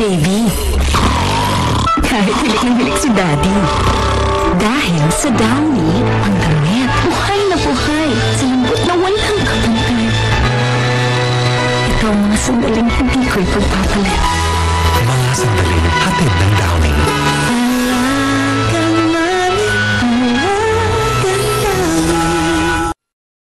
baby. Kahit hilik si Daddy. Dahil sa Downy, ang damit, buhay na buhay, sa lambot na walang kapantay. Ito ang mga sandaling hindi ko ipagpapalit.